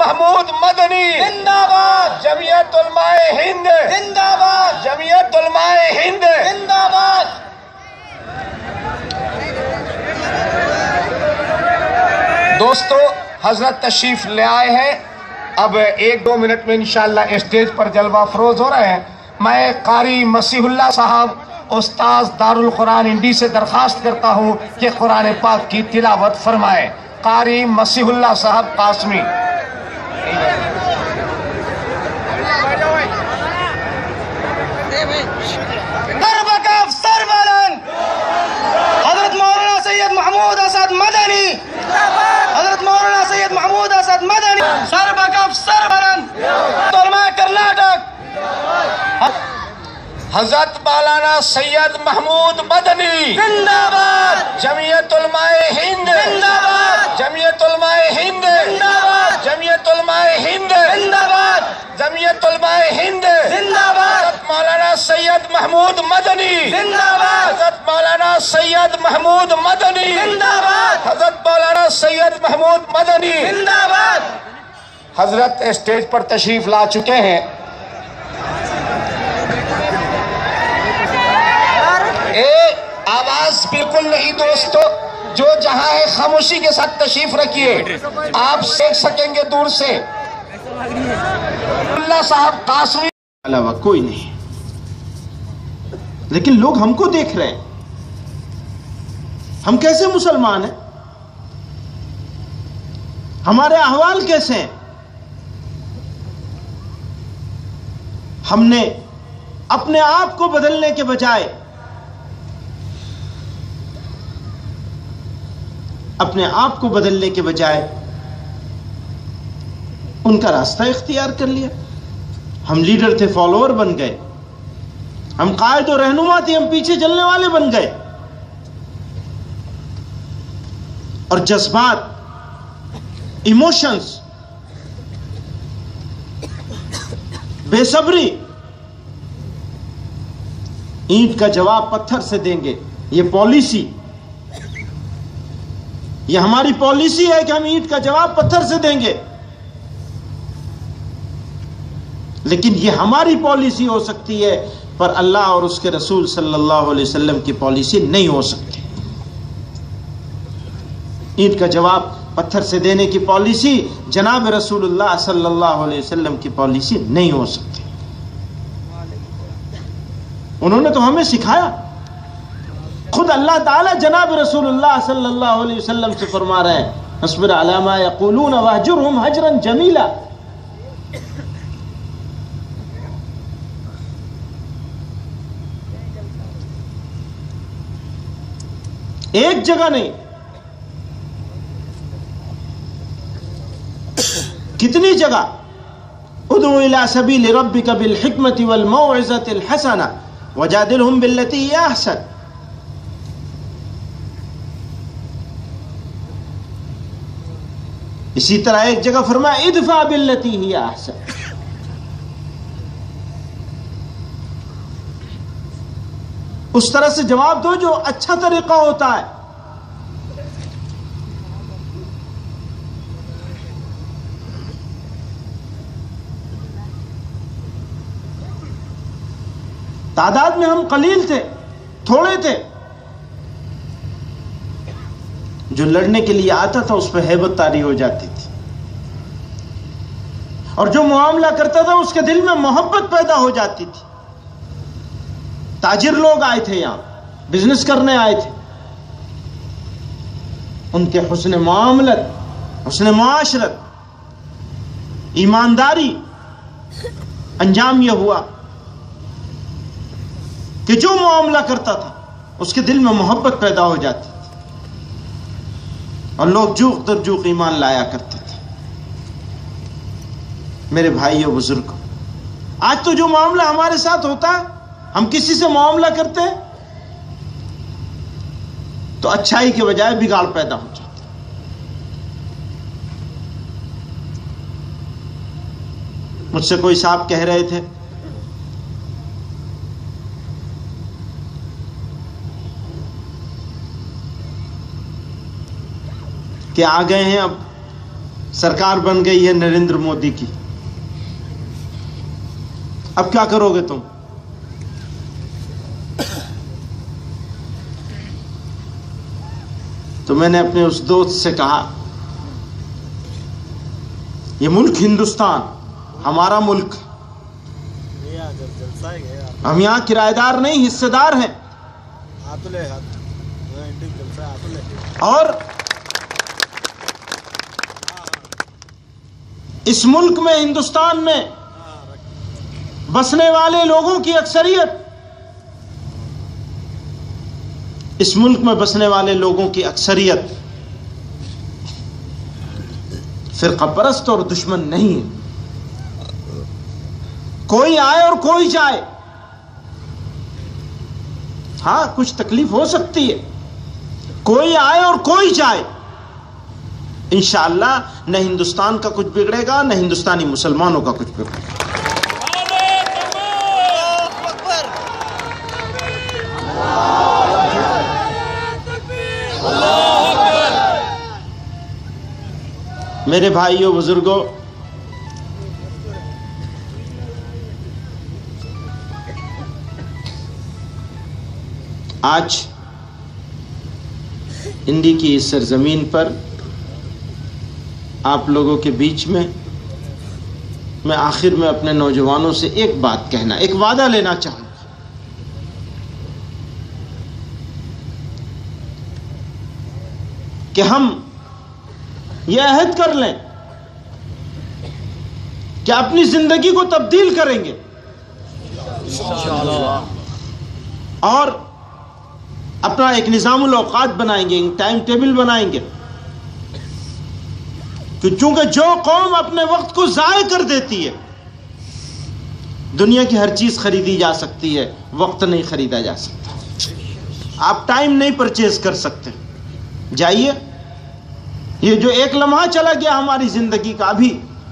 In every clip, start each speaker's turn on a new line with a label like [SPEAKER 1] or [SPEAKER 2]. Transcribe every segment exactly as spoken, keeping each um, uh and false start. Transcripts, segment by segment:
[SPEAKER 1] محمود مدنی
[SPEAKER 2] زندہ باد،
[SPEAKER 1] جمعیت علماء ہند
[SPEAKER 2] زندہ باد،
[SPEAKER 1] جمعیت علماء ہند
[SPEAKER 2] زندہ باد۔
[SPEAKER 1] دوستو، حضرت تشریف لے آئے ہیں، اب ایک دو منٹ میں انشاءاللہ اسٹیج پر جلوہ افروز ہو رہے ہیں۔ میں قاری مسیح اللہ صاحب استاذ دارالقرآن انڈی سے درخواست کرتا ہوں کہ قرآن پاک کی تلاوت فرمائے۔ قاری مسیح اللہ صاحب قاسمی۔
[SPEAKER 2] سربکف سربلند حضرت مولانا سید محمود اسد مدنی، حضرت مولانا سید محمود اسد مدنی، سربکف سربلند علماء کرناٹک،
[SPEAKER 1] حضرت مولانا سید محمود مدنی
[SPEAKER 2] زندہ باد،
[SPEAKER 1] جمعیت علماء ہند
[SPEAKER 2] زندہ باد،
[SPEAKER 1] جمعیت علماء ہند
[SPEAKER 2] زندہ باد،
[SPEAKER 1] جمعیت علماء ہند
[SPEAKER 2] زندہ باد،
[SPEAKER 1] جمعیت علماء ہند
[SPEAKER 2] زندہ باد،
[SPEAKER 1] حضرت مولانا سید محمود مدنی
[SPEAKER 2] زندہ باد،
[SPEAKER 1] حضرت مولانا سید محمود مدنی
[SPEAKER 2] زندہ باد،
[SPEAKER 1] حضرت مولانا سید محمود مدنی
[SPEAKER 2] زندہ باد۔
[SPEAKER 1] حضرت اسٹیج پر تشریف لا چکے ہیں۔ ایک آواز بالکل نہیں دوستو، جو جہاں ہے خاموشی کے ساتھ تشریف رکھیے، آپ دیکھ سکیں گے دور سے۔ اللہ صاحب قاسمی
[SPEAKER 3] علاوہ کوئی نہیں، لیکن لوگ ہم کو دیکھ رہے ہیں، ہم کیسے مسلمان ہیں، ہمارے احوال کیسے ہیں؟ ہم نے اپنے آپ کو بدلنے کے بجائے اپنے آپ کو بدلنے کے بجائے ان کا راستہ اختیار کر لیا۔ ہم لیڈر تھے، فالوور بن گئے، ہم قائد و رہنما تھے، ہم پیچھے چلنے والے بن گئے، اور جذبات، ایموشنز، بے صبری، اینٹ کا جواب پتھر سے دیں گے، یہ پالیسی، یہ ہماری پالیسی ہے کہ ہم اینٹ کا جواب پتھر سے دیں گے، لیکن یہ ہماری پالیسی ہو سکتی ہے، پر اللہ اور اس کے رسول صلی اللہ علیہ وسلم کی پالیسی نہیں ہو سکتی۔ اینٹ کا جواب پتھر سے دینے کی پالیسی جناب رسول اللہ صلی اللہ علیہ وسلم کی پالیسی نہیں ہو سکتی۔ انہوں نے تو ہمیں سکھایا، خود اللہ تعالیٰ جناب رسول اللہ صلی اللہ علیہ وسلم سے فرما رہے ہیں، اصبر علی ما یقولون واہجرہم ہجرا جمیلا۔ ایک جگہ نہیں، کتنی جگہ، ادعو الی سبیل ربک بالحکمۃ والموعظۃ الحسنہ وجادلہم باللتی ہی احسن۔ اسی طرح ایک جگہ فرمایا ادفع باللتی ہی احسن۔ اس طرح سے جواب دو جو اچھا طریقہ ہوتا ہے۔ تعداد میں ہم قلیل تھے، تھوڑے تھے، جو لڑنے کے لیے آتا تھا اس پہ ہیبت طاری ہو جاتی تھی، اور جو معاملہ کرتا تھا اس کے دل میں محبت پیدا ہو جاتی تھی۔ تاجر لوگ آئے تھے، یہاں بزنس کرنے آئے تھے، ان کے حسن معاملت، حسن معاشرت، ایمانداری، انجام یہ ہوا کہ جو معاملہ کرتا تھا اس کے دل میں محبت پیدا ہو جاتی تھی، اور لوگ جوق در جوق ایمان لایا کرتے تھے۔ میرے بھائیو بزرگوں، آج تو جو معاملہ ہمارے ساتھ ہوتا ہے، ہم کسی سے معاملہ کرتے ہیں تو اچھائی کے بجائے بگاڑ پیدا ہو جاتا ہے۔ مجھ سے کوئی صاحب کہہ رہے تھے کہ آ گئے ہیں اب سرکار بن گئی ہے نریندر مودی کی، اب کیا کرو گے تم؟ تو میں نے اپنے اس دوست سے کہا یہ ملک ہندوستان ہمارا ملک، ہم یہاں کرایہ دار نہیں حصے دار ہیں، اور اس ملک میں ہندوستان میں بسنے والے لوگوں کی اکثریت اس ملک میں بسنے والے لوگوں کی اکثریت فرقہ پرست اور دشمن نہیں ہے۔ کوئی آئے اور کوئی جائے، ہاں کچھ تکلیف ہو سکتی ہے، کوئی آئے اور کوئی جائے، انشاءاللہ نہ ہندوستان کا کچھ بگڑے گا، نہ ہندوستانی مسلمانوں کا کچھ بگڑے گا۔ میرے بھائیوں بزرگوں، آج انڈی کی اس سرزمین پر آپ لوگوں کے بیچ میں میں آخر میں اپنے نوجوانوں سے ایک بات کہنا، ایک وعدہ لینا چاہوں گا کہ ہم یہ عہد کر لیں کہ اپنی زندگی کو تبدیل کریں گے اور اپنا ایک نظام الاوقات بنائیں گے، ٹائم ٹیبل بنائیں گے، کہ چونکہ جو قوم اپنے وقت کو ضائع کر دیتی ہے، دنیا کی ہر چیز خریدی جا سکتی ہے، وقت نہیں خریدا جا سکتا، آپ ٹائم نہیں پرچیز کر سکتے۔ جائیے، یہ جو ایک لمحہ چلا گیا ہماری زندگی کا، ابھی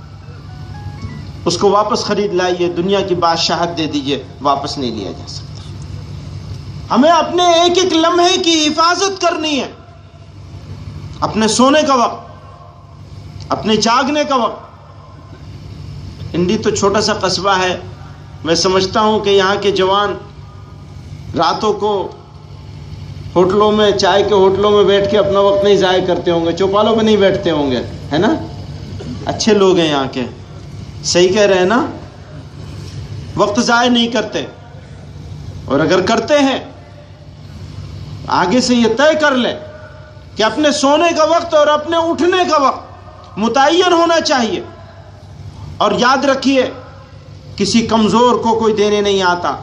[SPEAKER 3] اس کو واپس خرید لائیے، دنیا کی بادشاہت دے دیجئے، واپس نہیں لیا جا سکتا۔ ہمیں اپنے ایک ایک لمحے کی حفاظت کرنی ہے، اپنے سونے کا وقت، اپنے جاگنے کا وقت۔ انڈی تو چھوٹا سا قصبہ ہے، میں سمجھتا ہوں کہ یہاں کے جوان راتوں کو ہوٹلوں میں، چائے کے ہوٹلوں میں بیٹھ کے اپنا وقت نہیں ضائع کرتے ہوں گے، چوپالوں میں نہیں بیٹھتے ہوں گے، ہے نا؟ اچھے لوگ ہیں یہاں کے، صحیح کہہ رہے ہیں نا؟ وقت ضائع نہیں کرتے، اور اگر کرتے ہیں آگے سے یہ طے کر لیں کہ اپنے سونے کا وقت اور اپنے اٹھنے کا وقت متعین ہونا چاہیے، اور یاد رکھیے کسی کمزور کو کوئی دینے نہیں آتا۔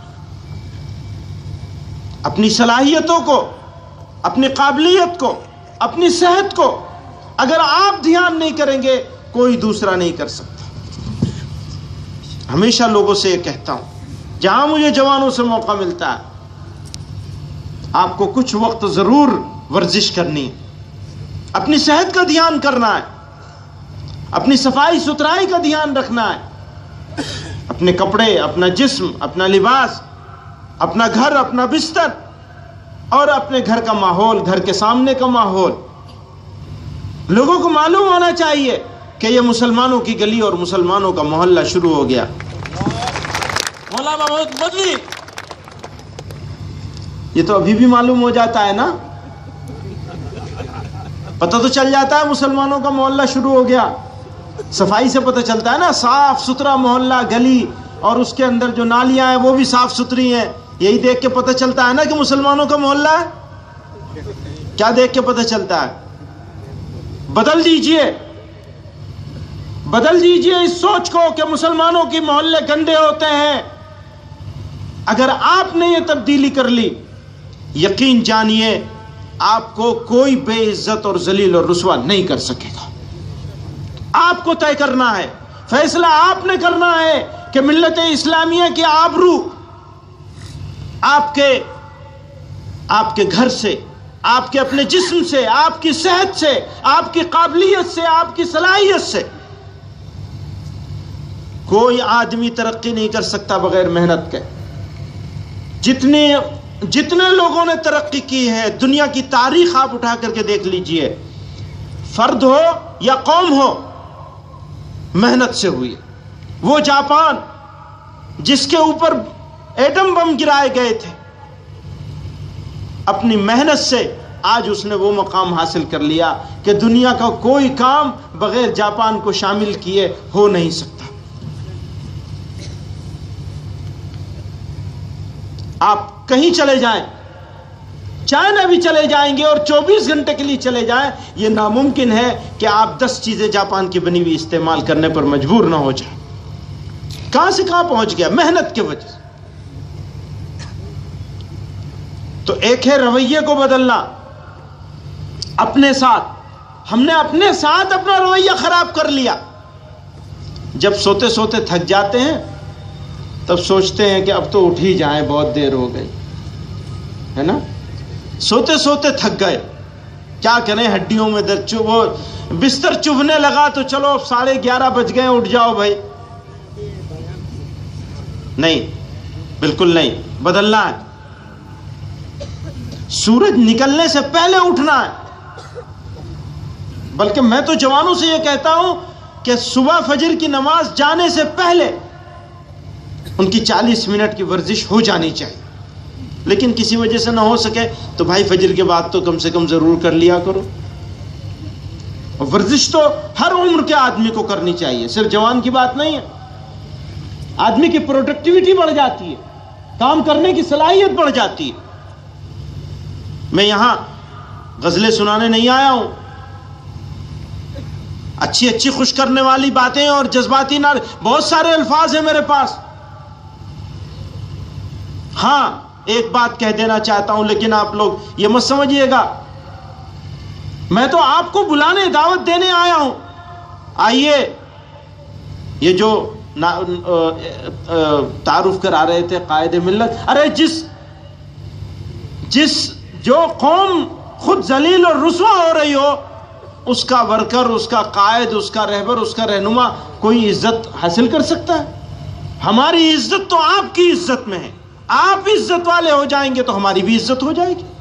[SPEAKER 3] اپنی صلاحیتوں کو، اپنی قابلیت کو، اپنی صحت کو اگر آپ دھیان نہیں کریں گے، کوئی دوسرا نہیں کر سکتا۔ ہمیشہ لوگوں سے یہ کہتا ہوں، جہاں مجھے جوانوں سے موقع ملتا ہے، آپ کو کچھ وقت ضرور ورزش کرنی ہے، اپنی صحت کا دھیان کرنا ہے، اپنی صفائی ستھرائی کا دھیان رکھنا ہے، اپنے کپڑے، اپنا جسم، اپنا لباس، اپنا گھر، اپنا بستر، اور اپنے گھر کا ماحول، گھر کے سامنے کا ماحول۔ لوگوں کو معلوم ہونا چاہیے کہ یہ مسلمانوں کی گلی اور مسلمانوں کا محلہ شروع ہو گیا۔ مولانا محمود مدنی، یہ تو ابھی بھی معلوم ہو جاتا ہے نا، پتہ تو چل جاتا ہے مسلمانوں کا محلہ شروع ہو گیا، صفائی سے پتہ چلتا ہے نا، صاف ستھرا محلہ، گلی، اور اس کے اندر جو نالیاں ہیں وہ بھی صاف ستھری ہیں، یہی دیکھ کے پتہ چلتا ہے نا کہ مسلمانوں کا محلہ ہے۔ کیا دیکھ کے پتہ چلتا ہے؟ بدل دیجئے، بدل دیجئے اس سوچ کو کہ مسلمانوں کے محلے گندے ہوتے ہیں۔ اگر آپ نے یہ تبدیلی کر لی، یقین جانیے آپ کو کوئی بے عزت اور ذلیل اور رسوا نہیں کر سکے گا۔ آپ کو طے کرنا ہے، فیصلہ آپ نے کرنا ہے کہ ملت اسلامیہ کی آبرو آپ کے آپ کے گھر سے، آپ کے اپنے جسم سے، آپ کی صحت سے، آپ کی قابلیت سے، آپ کی صلاحیت سے، کوئی آدمی ترقی نہیں کر سکتا بغیر محنت کے۔ جتنے جتنے لوگوں نے ترقی کی ہے، دنیا کی تاریخ آپ اٹھا کر کے دیکھ لیجئے، فرد ہو یا قوم ہو، محنت سے ہوئی. وہ جاپان جس کے اوپر ایٹم بم گرائے گئے تھے، اپنی محنت سے آج اس نے وہ مقام حاصل کر لیا کہ دنیا کا کوئی کام بغیر جاپان کو شامل کیے ہو نہیں سکتا. آپ کہیں چلے جائیں، چائنا بھی چلے جائیں گے اور چوبیس گھنٹے کے لیے چلے جائیں، یہ ناممکن ہے کہ آپ دس چیزیں جاپان کی بنی ہوئی استعمال کرنے پر مجبور نہ ہو جائیں. کہاں سے کہاں پہنچ گیا؟ محنت کی وجہ سے. تو ایک ہے رویے کو بدلنا اپنے ساتھ. ہم نے اپنے ساتھ اپنا رویہ خراب کر لیا. جب سوتے سوتے تھک جاتے ہیں تب سوچتے ہیں کہ اب تو اٹھ ہی جائیں، بہت دیر ہو گئی ہے نا. سوتے سوتے تھک گئے، کیا کریں، ہڈیوں میں درد، وہ بستر چبھنے لگا تو چلو اب ساڑھے گیارہ بج گئے، اٹھ جاؤ بھائی. نہیں، بالکل نہیں، بدلنا ہے. سورج نکلنے سے پہلے اٹھنا ہے. بلکہ میں تو جوانوں سے یہ کہتا ہوں کہ صبح فجر کی نماز جانے سے پہلے ان کی چالیس منٹ کی ورزش ہو جانی چاہیے. لیکن کسی وجہ سے نہ ہو سکے تو بھائی فجر کے بعد تو کم سے کم ضرور کر لیا کرو. اور ورزش تو ہر عمر کے آدمی کو کرنی چاہیے، صرف جوان کی بات نہیں ہے. آدمی کی پروڈکٹیوٹی بڑھ جاتی ہے، کام کرنے کی صلاحیت بڑھ جاتی ہے. میں یہاں غزلیں سنانے نہیں آیا ہوں، اچھی اچھی خوش کرنے والی باتیں اور جذباتی نعرے، بہت سارے الفاظ ہیں میرے پاس. ہاں ایک بات کہہ دینا چاہتا ہوں، لیکن آپ لوگ یہ مت سمجھیے گا، میں تو آپ کو بلانے دعوت دینے آیا ہوں. آئیے، یہ جو تعارف کرا رہے تھے قائد ملت، ارے جس جس جو قوم خود ذلیل اور رسوا ہو رہی ہو، اس کا ورکر، اس کا قائد، اس کا رہبر، اس کا رہنما کوئی عزت حاصل کر سکتا ہے؟ ہماری عزت تو آپ کی عزت میں ہے. آپ عزت والے ہو جائیں گے تو ہماری بھی عزت ہو جائے گی.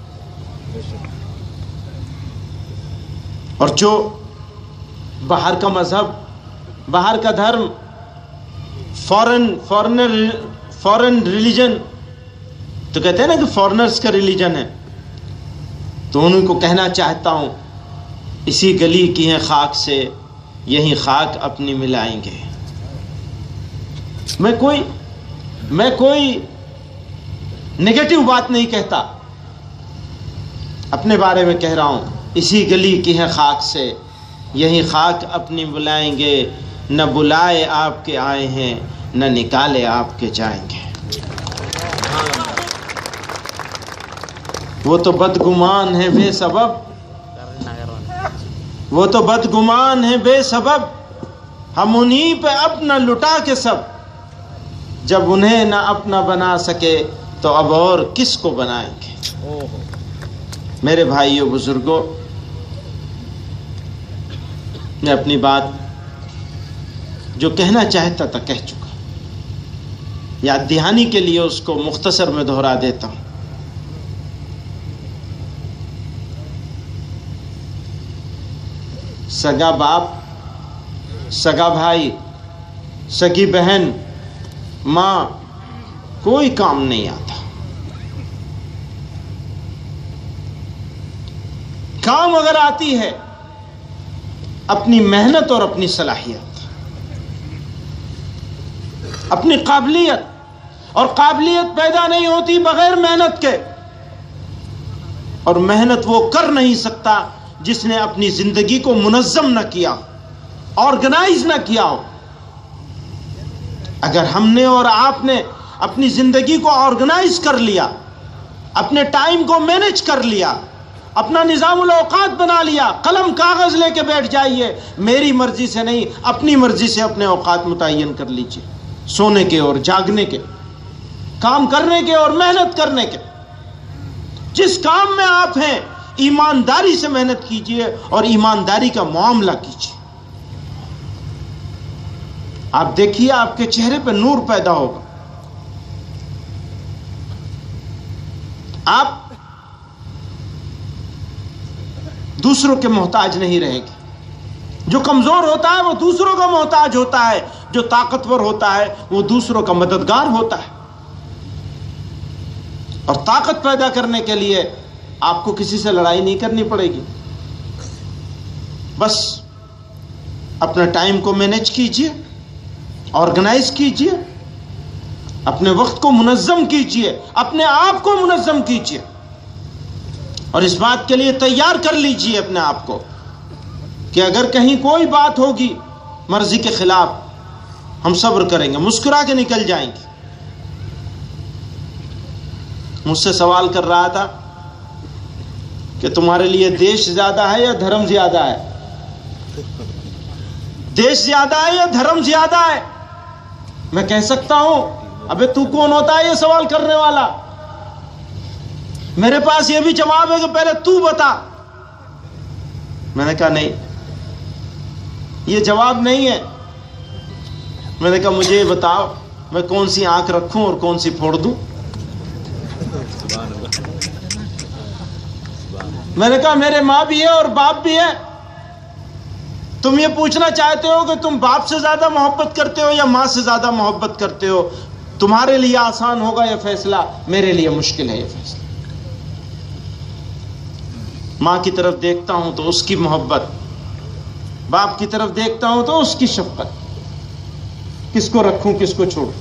[SPEAKER 3] اور جو باہر کا مذہب، باہر کا دھرم، فورن فورنر فورن ریلیجن، تو کہتے ہیں نا کہ فورنرز کا ریلیجن ہے، تو ان کو کہنا چاہتا ہوں، اسی گلی کی ہیں خاک سے، یہی خاک اپنی ملائیں گے. میں کوئی میں کوئی نگیٹو بات نہیں کہتا، اپنے بارے میں کہہ رہا ہوں. اسی گلی کی ہے خاک سے، یہی خاک اپنی بلائیں گے. نہ بلائے آپ کے آئے ہیں، نہ نکالے آپ کے جائیں گے. وہ تو بدگمان ہیں بے سبب، وہ تو بدگمان ہیں بے سبب، ہم انہی پہ اپنا لٹا کے سب. جب انہیں نہ اپنا بنا سکے تو اب اور کس کو بنائیں گے. میرے بھائیوں بزرگوں، میں اپنی بات جو کہنا چاہتا تھا کہہ چکا. یاد دہانی کے لیے اس کو مختصر میں دہرا دیتا ہوں. سگا باپ، سگا بھائی، سگی بہن، ماں، کوئی کام نہیں آتا. کام اگر آتی ہے اپنی محنت اور اپنی صلاحیت، اپنی قابلیت. اور قابلیت پیدا نہیں ہوتی بغیر محنت کے، اور محنت وہ کر نہیں سکتا جس نے اپنی زندگی کو منظم نہ کیا، آرگنائز نہ کیا ہو. اگر ہم نے اور آپ نے اپنی زندگی کو آرگنائز کر لیا، اپنے ٹائم کو مینج کر لیا، اپنا نظام الاوقات بنا لیا، قلم کاغذ لے کے بیٹھ جائیے، میری مرضی سے نہیں اپنی مرضی سے اپنے اوقات متعین کر لیجیے، سونے کے اور جاگنے کے، کام کرنے کے اور محنت کرنے کے. جس کام میں آپ ہیں ایمانداری سے محنت کیجیے اور ایمانداری کا معاملہ کیجیے. آپ دیکھیے آپ کے چہرے پہ نور پیدا ہوگا. آپ دوسروں کے محتاج نہیں رہیں گے. جو کمزور ہوتا ہے وہ دوسروں کا محتاج ہوتا ہے، جو طاقتور ہوتا ہے وہ دوسروں کا مددگار ہوتا ہے. اور طاقت پیدا کرنے کے لیے آپ کو کسی سے لڑائی نہیں کرنی پڑے گی. بس اپنے ٹائم کو مینیج کیجئے، آرگنائز کیجئے، اپنے وقت کو منظم کیجئے، اپنے آپ کو منظم کیجئے، اور اس بات کے لیے تیار کر لیجئے اپنے آپ کو کہ اگر کہیں کوئی بات ہوگی مرضی کے خلاف، ہم صبر کریں گے، مسکرا کے نکل جائیں گے. مجھ سے سوال کر رہا تھا کہ تمہارے لیے دیش زیادہ ہے یا دھرم زیادہ ہے؟ دیش زیادہ ہے یا دھرم زیادہ ہے؟ میں کہہ سکتا ہوں ابے تو کون ہوتا ہے یہ سوال کرنے والا؟ میرے پاس یہ بھی جواب ہے کہ پہلے تو بتا. میں نے کہا نہیں، یہ جواب نہیں ہے. میں نے کہا مجھے یہ بتاؤ میں کون سی آنکھ رکھوں اور کون سی پھوڑ دوں؟ میں نے کہا میرے ماں بھی ہے اور باپ بھی ہے. تم یہ پوچھنا چاہتے ہو کہ تم باپ سے زیادہ محبت کرتے ہو یا ماں سے زیادہ محبت کرتے ہو. تمہارے لیے آسان ہوگا یہ فیصلہ، میرے لیے مشکل ہے یہ فیصلہ. ماں کی طرف دیکھتا ہوں تو اس کی محبت، باپ کی طرف دیکھتا ہوں تو اس کی شفقت. کس کو رکھوں کس کو چھوڑوں؟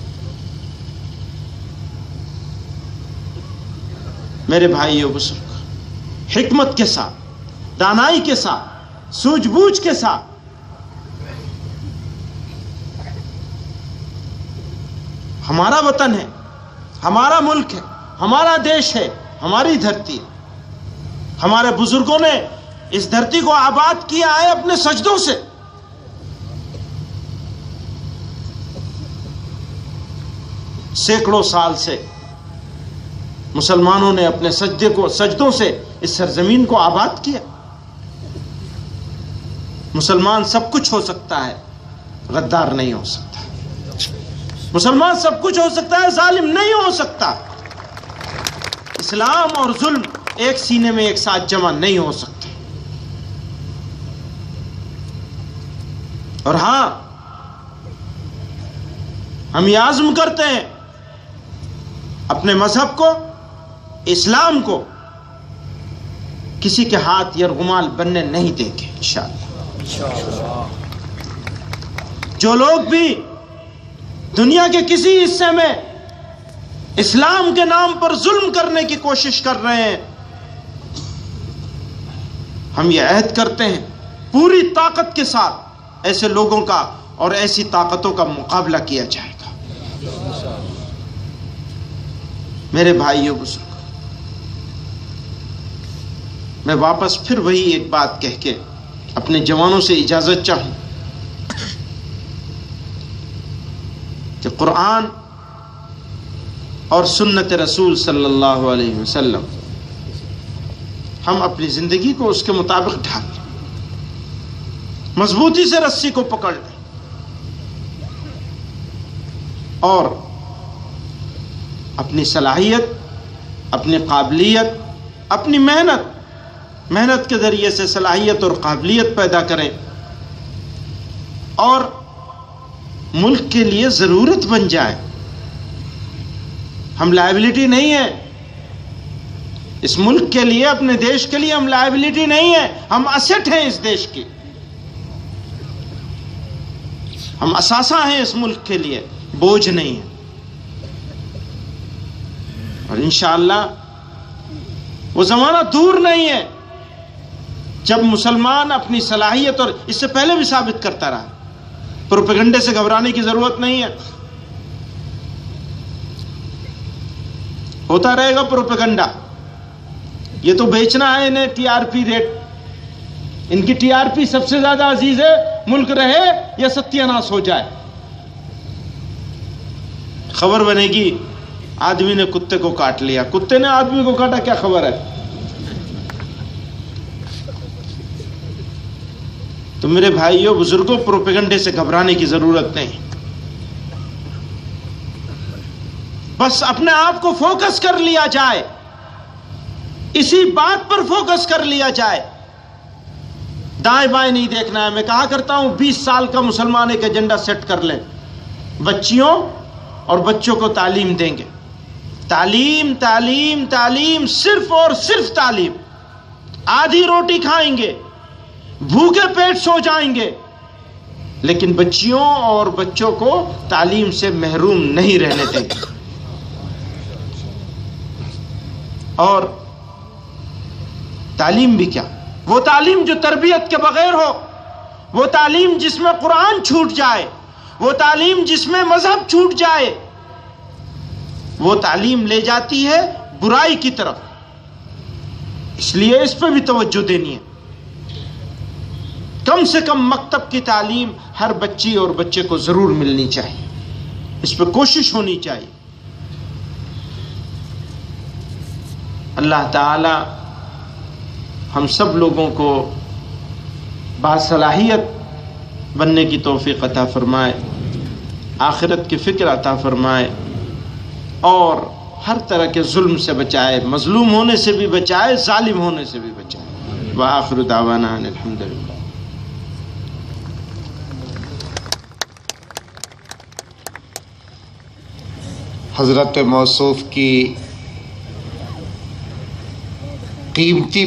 [SPEAKER 3] میرے بھائیو بزرگ، حکمت کے ساتھ، دانائی کے ساتھ، سوجھ بوجھ کے ساتھ ہمارا وطن ہے، ہمارا ملک ہے، ہمارا دیش ہے، ہماری دھرتی ہے. ہمارے بزرگوں نے اس دھرتی کو آباد کیا ہے اپنے سجدوں سے. سینکڑوں سال سے مسلمانوں نے اپنے سجدے کو سجدوں سے اس سرزمین کو آباد کیا. مسلمان سب کچھ ہو سکتا ہے، غدار نہیں ہو سکتا. مسلمان سب کچھ ہو سکتا ہے، ظالم نہیں ہو سکتا. اسلام اور ظلم ایک سینے میں ایک ساتھ جمع نہیں ہو سکتے. اور ہاں، ہم یہ عزم کرتے ہیں اپنے مذہب کو، اسلام کو کسی کے ہاتھ یرغمال بننے نہیں دیں گے انشاءاللہ. جو لوگ بھی دنیا کے کسی حصے میں اسلام کے نام پر ظلم کرنے کی کوشش کر رہے ہیں، ہم یہ عہد کرتے ہیں پوری طاقت کے ساتھ ایسے لوگوں کا اور ایسی طاقتوں کا مقابلہ کیا جائے گا. میرے بھائیو بزرگ، میں واپس پھر وہی ایک بات کہہ کے اپنے جوانوں سے اجازت چاہوں کہ قرآن اور سنت رسول صلی اللہ علیہ وسلم ہم اپنی زندگی کو اس کے مطابق ڈھال لیں، مضبوطی سے رسی کو پکڑ لیں، اور اپنی صلاحیت، اپنی قابلیت، اپنی محنت محنت کے ذریعے سے صلاحیت اور قابلیت پیدا کریں اور ملک کے لیے ضرورت بن جائے. ہم لائبلٹی نہیں ہیں اس ملک کے لیے، اپنے دیش کے لیے ہم لائبلٹی نہیں ہیں، ہم اسٹ ہیں اس دیش کی، ہم اثاثہ ہیں اس ملک کے لیے، بوجھ نہیں ہے. اور انشاءاللہ وہ زمانہ دور نہیں ہے جب مسلمان اپنی صلاحیت، اور اس سے پہلے بھی ثابت کرتا رہا، پروپیگنڈے سے گھبرانے کی ضرورت نہیں ہے. ہوتا رہے گا پروپیگنڈا، یہ تو بیچنا ہے انہیں ٹی آر پی ریٹ. ان کی ٹی آر پی سب سے زیادہ عزیز ہے، ملک رہے یا ستیہ ناش ہو جائے. خبر بنے گی آدمی نے کتے کو کاٹ لیا، کتے نے آدمی کو کاٹا، کیا خبر ہے؟ تو میرے بھائیوں بزرگوں، پروپیگنڈے سے گھبرانے کی ضرورت نہیں. بس اپنے آپ کو فوکس کر لیا جائے، اسی بات پر فوکس کر لیا جائے دائیں بائیں نہیں دیکھنا ہے. میں کہا کرتا ہوں بیس سال کا مسلمان ایک ایجنڈا سیٹ کر لیں, بچیوں اور بچوں کو تعلیم دیں گے. تعلیم تعلیم تعلیم, صرف اور صرف تعلیم. آدھی روٹی کھائیں گے, بھوکے پیٹ سو جائیں گے, لیکن بچیوں اور بچوں کو تعلیم سے محروم نہیں رہنے دیں گے. اور تعلیم بھی کیا, وہ تعلیم جو تربیت کے بغیر ہو, وہ تعلیم جس میں قرآن چھوٹ جائے, وہ تعلیم جس میں مذہب چھوٹ جائے, وہ تعلیم لے جاتی ہے برائی کی طرف. اس لیے اس پہ بھی توجہ دینی ہے. کم سے کم مکتب کی تعلیم ہر بچی اور بچے کو ضرور ملنی چاہیے, اس پہ کوشش ہونی چاہیے. اللہ تعالی ہم سب لوگوں کو باصلاحیت بننے کی توفیق عطا فرمائے, آخرت کی فکر عطا فرمائے, اور ہر طرح کے ظلم سے بچائے, مظلوم ہونے سے بھی بچائے, ظالم ہونے سے بھی بچائے. وآخر دعوانا ان الحمدللہ.
[SPEAKER 1] حضرت موصوف کی قیمتی